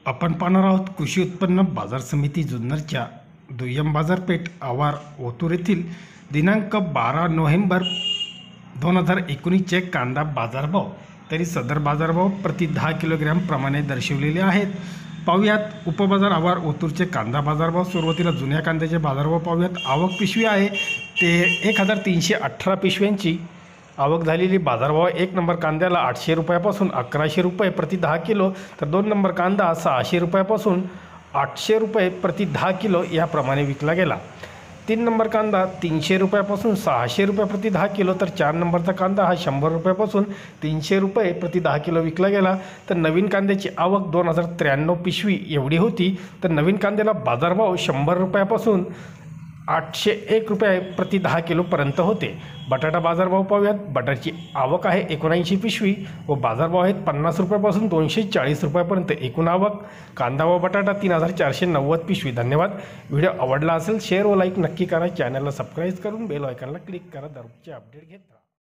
आपण पाहणार आहोत कृषी उत्पन्न बाजार समिती जुन्नरच्या दुय्यम बाजारपेठ आवार ओतूर येथील दिनांक 12 नोव्हेंबर 2019चे कांदा बाजारभाव। तरी सदर बाजारभाव प्रति 10 किलोग्रॅम प्रमाणे दर्शवलेले आहेत। पाहूयात उपबाजार आवार ओतूरचे कांदा बाजारभाव। सुरुवातीला जुन्या कांद्याचे बाजारभाव पाहूयात। आवक पिशवी आहे ते 1318 पिशव्यांची आवक झालेली। बाजारभाव 1 नंबर कांद्याला 800 रुपयापासून 1100 रुपये प्रति 10 किलो, तर 2 नंबर कांदा 600 रुपयापासून 800 रुपये प्रति 10 किलो याप्रमाणे विकला गेला। 3 नंबर कांदा 300 रुपयापासून 600 रुपये प्रति 10 किलो, तर 4 नंबरचा कांदा हा 100 रुपयापासून 300 रुपये प्रति 10 किलो विकला गेला। तर नवीन कांद्याची आवक 2093 पिशवी एवढी होती। तर नवीन कांद्याला बाजारभाव 100 रुपयापासून 801 रुपये प्रति 10 किलोपर्यंत होते। बटाटा बाजारभाव पाहूयात। बटाट्याची आवक आहे 79 पिशवी व बाजारभाव आहेत 50 रुपयापासून 240 रुपयापर्यंत एकूण आवक। कांदा व बटाटा 3490 पिशवी। धन्यवाद। व्हिडिओ आवडला असेल शेअर व लाईक नक्की करा। चॅनलला सबस्क्राईब करून बेल आयकॉनला क्लिक करा। दररोजचे अपडेट घेत राहा।